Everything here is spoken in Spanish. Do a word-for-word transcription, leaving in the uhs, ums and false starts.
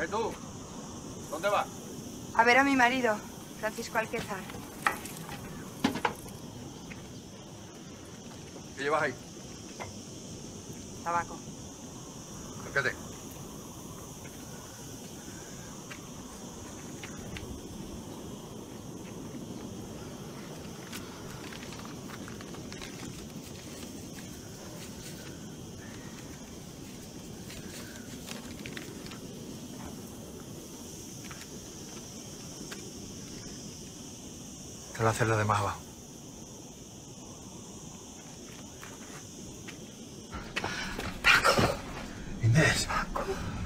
¿Eh, tú? ¿Dónde vas? A ver a mi marido, Francisco Alquézar. ¿Qué llevas ahí? Tabaco. Acércate. Esta es la celda de más abajo. Paco. Inés. Paco.